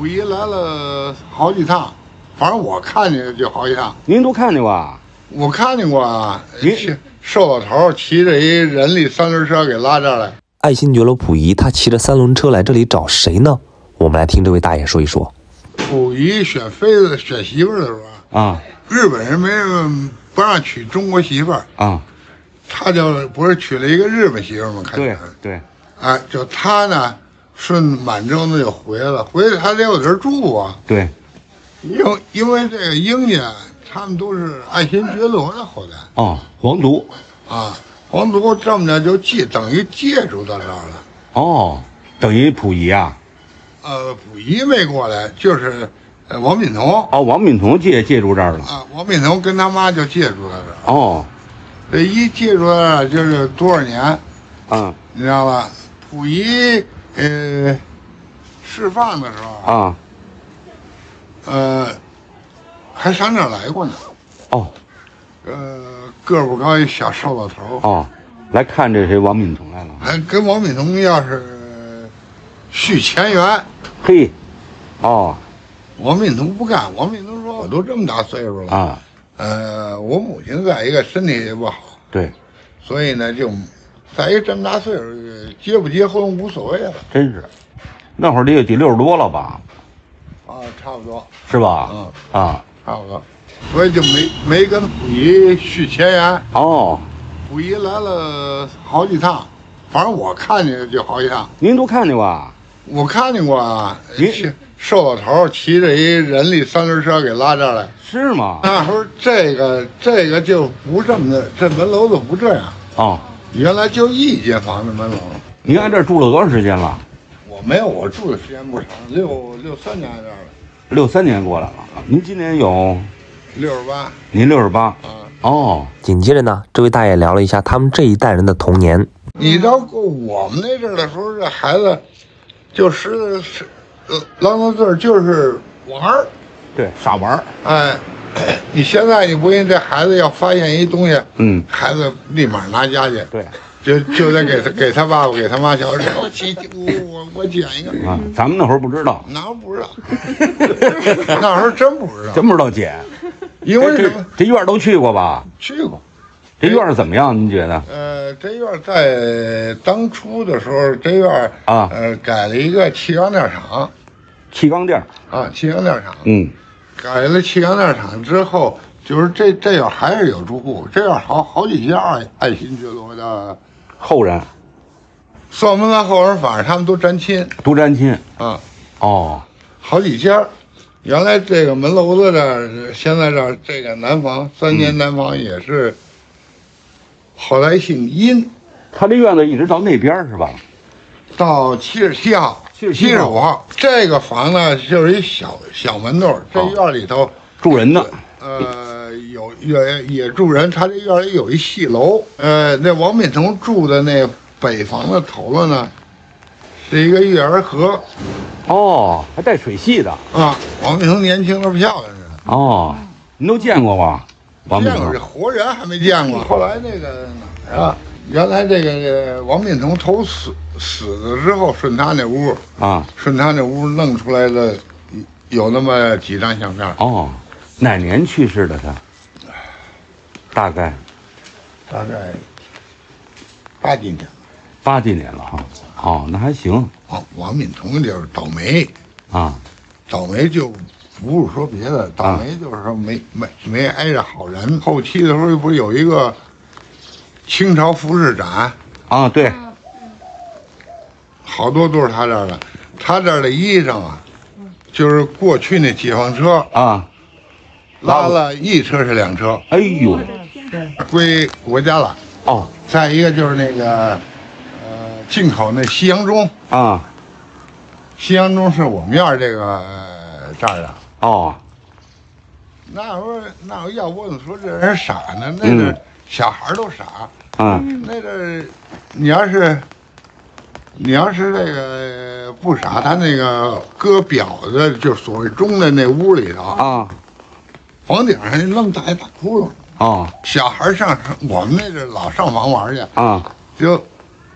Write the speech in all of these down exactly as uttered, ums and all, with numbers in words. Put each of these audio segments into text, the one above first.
溥仪来了好几趟，反正我看见就好几趟。 您都看见过啊？ 我看见过啊， 您瘦老头骑着一人力三轮车给拉这儿来。 爱新觉罗溥仪他骑着三轮车来这里找谁呢？我们来听这位大爷说一说。 溥仪选妃子、选媳妇儿的时候啊， 日本人没人不让娶中国媳妇儿啊， 他就不是娶了一个日本媳妇儿吗？开始对对， 哎，就他呢顺满洲呢就回来了，回来他得有地儿住啊。 对， 因因为这个英家他们都是爱新觉罗的后代哦，皇族啊，皇族这么着就借等于借住到这儿了。 哦，等于溥仪啊。 呃，溥仪没过来，就是呃王敏彤。 哦，王敏彤借借住这儿了。 啊，王敏彤跟他妈就借住在这儿。 哦， 这一借住在这儿就是多少年？ 啊， 你知道吧？溥仪呃释放的时候啊， 呃还上这儿来过呢。 哦， 呃，个儿不高一小瘦老头。 哦，来看这谁王敏彤来了。 还跟王敏彤要是续前缘。 嘿，哦， 王敏彤不干，王敏彤说：“我都这么大岁数了啊， 呃，我母亲再一个身体也不好， 对， 所以呢，就再一个这么大岁数，结不结婚无所谓了。 真是，那会儿得有得六十多了吧？ 啊，差不多是吧？ 嗯啊， 差不多，所以就没没跟溥仪续前缘。 哦， 溥仪来了好几趟，反正我看见就好几趟。 您都看见过啊？ 我看见过啊， 您瘦老头骑着一人力三轮车给拉这儿来。 是吗？ 那时候这个这个就不这么的，这门楼子不这样。 哦， 原来就一间房子门楼。 您在这儿住了多长时间了？ 我没有，我住的时间不长，六六三年在这儿了。 六三年过来了。您今年有？ 六十八。 您六十八。 啊。 哦。 紧接着呢，这位大爷聊了一下他们这一代人的童年。 你知道我们那阵儿的时候，这孩子就是是，呃，啷当字儿就是玩儿。 对，傻玩儿。 哎，你现在你不信，这孩子要发现一东西， 嗯， 孩子立马拿家去。 对。 就就得给他给他爸爸给他妈瞧，我去我我我捡一个啊！咱们那会儿不知道， 哪有不知道？那时候真不知道， 真不知道捡。 因为什么？ 这院都去过吧？ 去过。 这院怎么样？您觉得？ 呃，这院在当初的时候，这院啊， 呃，改了一个气钢垫厂。 气钢垫啊，气钢垫厂。 嗯， 改了气钢垫厂之后，就是这这院还是有住户，这院好好几家爱爱新觉罗的。 后人， 算我们的后人，反正他们都沾亲， 都沾亲啊。 哦， 好几家。原来这个门楼子这，现在这这个南房三间南房也是，嗯、后来姓殷。 他这院子一直到那边是吧？ 到七十七号、七十五号。这个房呢，就是一小小门洞，这院里头、哦、 住人的。 呃，有也也住人，他这院里有一戏楼。呃，那王敏彤住的那北房的头了呢，是一个月儿河。 哦，还带水系的啊！王敏彤年轻的漂亮着。 哦，您都见过吗？王敏彤见过，这活人还没见过。后来那个哪儿啊？原来这个王敏彤头死死了之后，顺他那屋啊， 顺他那屋弄出来的有那么几张相片。 哦。哪年去世的他？大概， 大概八几年， 八几年了哈。哦，那还行。 王王敏彤就是倒霉啊， 倒霉就不是说别的，倒霉就是说没、啊、没没挨着好人。后期的时候不是有一个清朝服饰展啊？对， 好多都是他这儿的。他这儿的衣裳啊，就是过去那解放车啊。 拉了一车是两车， 哎呦， 归国家了。 哦， 再一个就是那个，呃，进口那西洋钟啊， 西洋钟是我们院这个、呃、这儿的。 哦， 那时候那时候要不怎么说这人傻呢？那阵、嗯、小孩都傻。 嗯， 那阵你要是你要是这个不傻，他那个搁表的，就所谓钟的那屋里头啊。 房顶上那么大一大窟窿啊！ 小孩上我们那阵老上房玩去啊， 就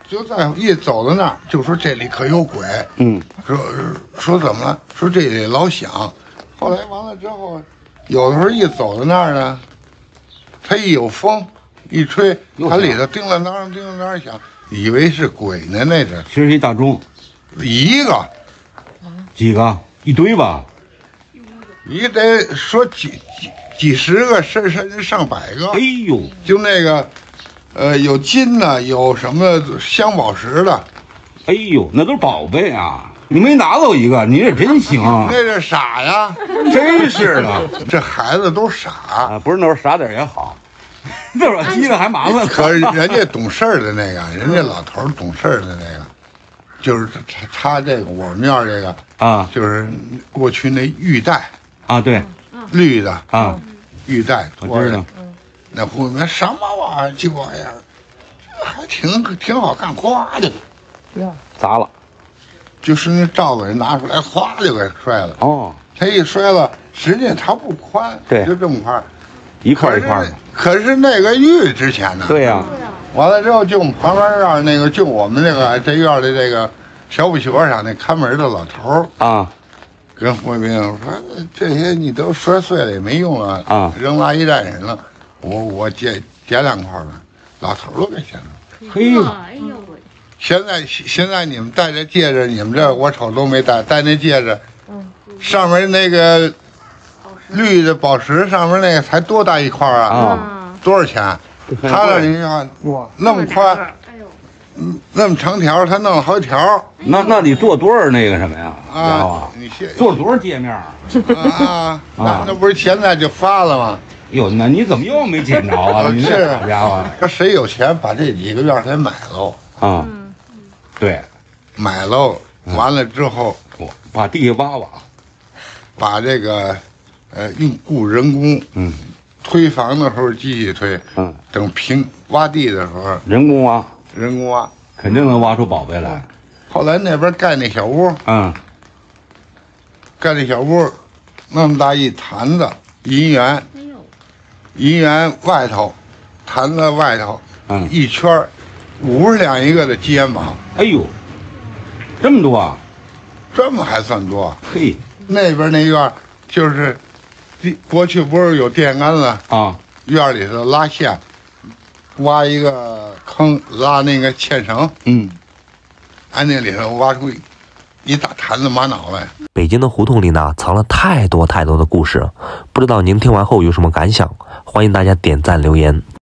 就在一走到那儿，就说这里可有鬼。 嗯， 说说怎么了？说这里老响。后来完了之后，有的时候一走到那儿呢，它一有风一吹，它里头叮了当叮了当响，以为是鬼呢。那是其实一大钟， 一个几个一堆吧。 你得说几几几十个，甚甚至上百个。 哎呦， 就那个，呃，有金的，有什么镶宝石的。 哎呦，那都是宝贝啊！你没拿走一个，你这真行。 那是傻呀， 真是的， 这孩子都傻啊！不是那时候傻点也好，那会儿急了还麻烦。 可是人家懂事儿的那个，人家老头儿懂事儿的那个，就是他他这个我们院这个啊， 就是过去那玉带啊，对， 绿的啊， 玉带我知道。 那后面什么玩意儿，这玩意儿还挺挺好看，咵就砸了。 就是那罩子拿出来，哗就给摔了。 哦， 他一摔了，实际它不宽， 对， 就这么块， 一块一块的。 可是那个玉值钱呢。 对呀、啊。 完了之后，就我们旁边院那个，就我们那个这院的这个小不球上那看门的老头啊， 跟胡卫兵说：“这些你都摔碎了也没用啊， 啊， 扔垃圾袋里了。我我捡捡两块吧。”老头都给捡了。 嘿， 哎呦喂！ 现在现在你们戴这戒指，你们这我瞅都没戴，戴那戒指，嗯，上面那个绿的宝石上面那个才多大一块啊？ 啊， 多少钱？他那你看哇，那么宽， 哎呦， 嗯，那么长条，他弄了好几条。 那那得做多少那个什么呀？ 啊，你现做了多少界面啊？ 啊，那那不是现在就发了吗？ 哟，那你怎么又没捡着啊？你这好家伙！ 他谁有钱把这几个院给买喽？ 啊，对， 买喽，完了之后， 我把地挖挖， 把这个，呃，用雇人工， 嗯， 推房的时候机器推， 嗯， 等平挖地的时候人工挖， 人工挖， 肯定能挖出宝贝来。 后来那边盖那小屋， 嗯， 盖那小屋，那么大一坛子银元， 哎呦， 银元外头，坛子外头， 嗯， 一圈五十两一个的鸡眼膀。 哎呦，这么多啊！ 这么还算多？ 嘿， 那边那院就是地过去不是有电杆子啊， 院里头拉线，挖一个坑拉那个纤绳， 嗯， 按那里头挖出一大坛子玛瑙来。 北京的胡同里呢，藏了太多太多的故事，不知道您听完后有什么感想？欢迎大家点赞留言。